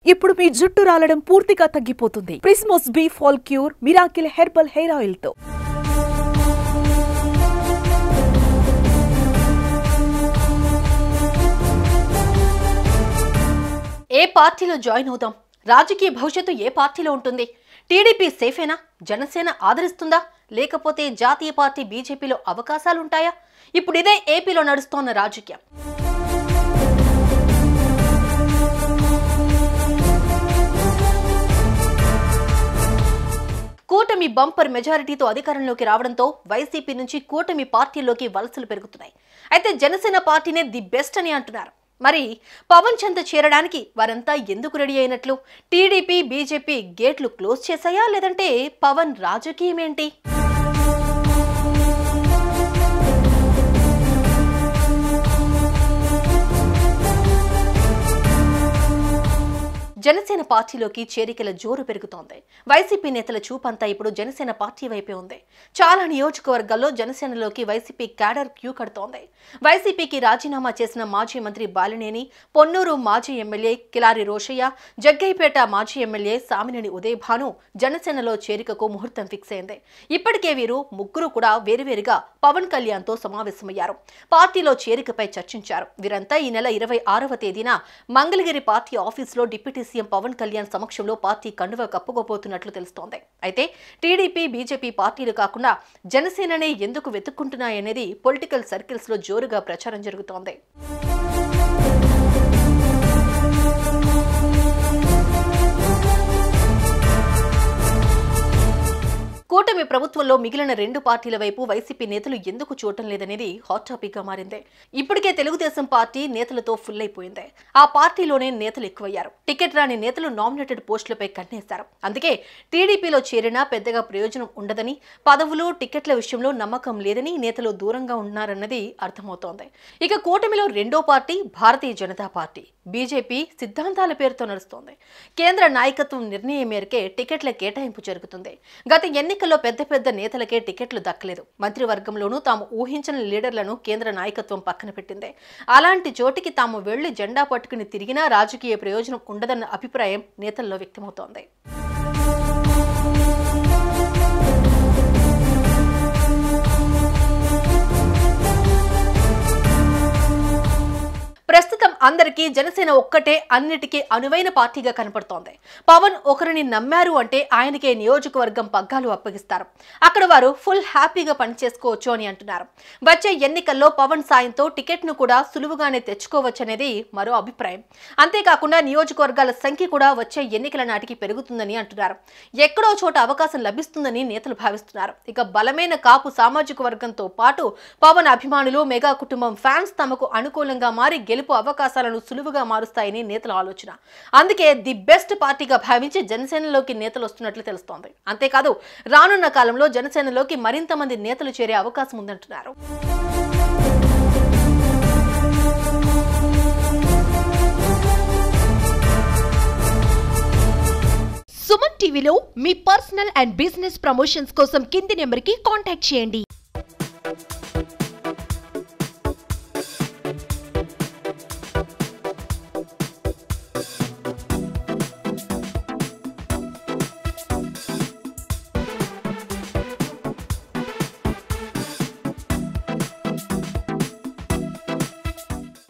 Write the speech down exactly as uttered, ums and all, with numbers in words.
ఇప్పుడు మీ జుట్టు రాలడం పూర్తిగా తగ్గిపోతుంది. Prismos B fall cure miracle herbal hair oil తో. ఏ పార్టీలో జాయిన్ అవుదాం? రాజకీయ భవిష్యత్తు ఏ పార్టీలో ఉంటుంది? టీడీపీ సేఫేనా? జనసేన ఆదరిస్తుందా? లేకపోతే జాతీయ పార్టీ బీజేపీలో అవకాశాలుంటాయా? ఇప్పుడు ఇదే ఏపీలో నడుస్తోన్న రాజకీయం. కూటమి బంపర్ మెజారిటీతో అధికారంలోకి రావడంతో వైసీపీ నుంచి కూటమి పార్టీలోకి వలసలు పెరుగుతున్నాయి. అయితే జనసేన పార్టీనే ది బెస్ట్ అని అంటున్నారు. మరి పవన్ చెంత చేరడానికి వారంతా ఎందుకు రెడీ అయినట్లు? టీడీపీ బీజేపీ గేట్లు క్లోజ్ చేశాయా, లేదంటే పవన్ రాజకీయం ఏంటి? జనసేన పార్టీలోకి చేరికల జోరు పెరుగుతోంది. వైసీపీ నేతల చూపంతా ఇప్పుడు జనసేన పార్టీ వైపే ఉంది. చాలా నియోజకవర్గాల్లో జనసేనలోకి వైసీపీ క్యాడర్ క్యూ కడుతోంది. వైసీపీకి రాజీనామా చేసిన మాజీ మంత్రి బాలినేని, పొన్నూరు మాజీ ఎమ్మెల్యే కిలారి రోషయ్య, జగ్గైపేట మాజీ ఎమ్మెల్యే సామినేని ఉదయభాను జనసేనలో చేరికకు ముహూర్తం ఫిక్స్ అయింది. ఇప్పటికే వీరు ముగ్గురు కూడా వేరువేరుగా పవన్ కళ్యాణ్ తో సమావేశమయ్యారు. పార్టీలో చేరికపై చర్చించారు. వీరంతా ఈ నెల ఇరవై ఆరవ తేదీన మంగళగిరి పార్టీ ఆఫీసులో డిప్యూటీ సీఎం పవన్ కళ్యాణ్ సమక్షంలో పార్టీ కండువ కప్పుకోబోతున్నట్లు తెలుస్తోంది. అయితే టీడీపీ బీజేపీ పార్టీలు కాకుండా జనసేననే ఎందుకు వెతుక్కుంటున్నాయనేది పొలిటికల్ సర్కిల్స్ లో జోరుగా ప్రచారం జరుగుతోంది. కూటమి ప్రభుత్వంలో మిగిలిన రెండు పార్టీల వైపు వైసీపీ నేతలు ఎందుకు చూడటం లేదనేది హాట్ టాపిక్ గా మారింది. ఇప్పటికే తెలుగుదేశం పార్టీ నేతలతో ఫుల్ అయిపోయింది. ఆ పార్టీలోనే నేతలు ఎక్కువయ్యారు. టికెట్ రాని నేతలు నామినేటెడ్ పోస్టులపై కన్నేశారు. అందుకే టీడీపీలో చేరినా పెద్దగా ప్రయోజనం ఉండదని, పదవులు టికెట్ల విషయంలో నమ్మకం లేదని నేతలు దూరంగా ఉన్నారన్నది అర్థమవుతోంది. ఇక కూటమిలో రెండో party Bharatiya Janata party. BJP సిద్ధాంతాల పేరుతో నడుస్తోంది. కేంద్ర నాయకత్వం నిర్ణయం మేరకే టికెట్ల కేటాయింపు జరుగుతుంది. గత ఎన్నికల్లో పెద్ద పెద్ద నేతలకే టికెట్లు దక్కలేదు. మంత్రివర్గంలోనూ తాము ఊహించిన లీడర్లను కేంద్ర నాయకత్వం పక్కన పెట్టింది. అలాంటి చోటికి తాము వెళ్లి జెండా పట్టుకుని తిరిగినా రాజకీయ ప్రయోజనం ఉండదన్న అభిప్రాయం నేతల్లో వ్యక్తమవుతోంది. ప్రస్తుతం అందరికీ జనసేన ఒక్కటే అన్నిటికీ అనువైన పార్టీగా కనపడుతోంది. పవన్ ఒకరిని నమ్మారు అంటే ఆయనకే నియోజకవర్గం పగ్గాలు అప్పగిస్తారు. అక్కడ వారు ఫుల్ హ్యాపీగా పనిచేసుకోవచ్చు అని అంటున్నారు. వచ్చే ఎన్నికల్లో పవన్ సాయంతో టికెట్ ను కూడా సులువుగానే తెచ్చుకోవచ్చనేది మరో అభిప్రాయం. అంతేకాకుండా నియోజకవర్గాల సంఖ్య కూడా వచ్చే ఎన్నికల నాటికి పెరుగుతుందని అంటున్నారు. ఎక్కడో చోట అవకాశం లభిస్తుందని నేతలు భావిస్తున్నారు. ఇక బలమైన కాపు సామాజిక వర్గంతో పాటు పవన్ అభిమానులు, మెగా కుటుంబం ఫ్యాన్స్ తమకు అనుకూలంగా మారి గెలుపు అవకాశాలను సులువుగా మారుస్తాయని నేతల ఆలోచన. అందుకే ది బెస్ట్ పార్టీగా భావించి జనసేనలోకి నేతలు వస్తున్నట్లు తెలుస్తోంది. అంతేకాదు రానున్న కాలంలో జనసేనలోకి మరింత మంది నేతలు చేరే అవకాశం ఉందంటున్నారు. సుమన్ టీవీలో మీ పర్సనల్ అండ్ బిజినెస్ ప్రమోషన్స్ కోసం కింది నెంబర్కి కాంటాక్ట్ చేయండి.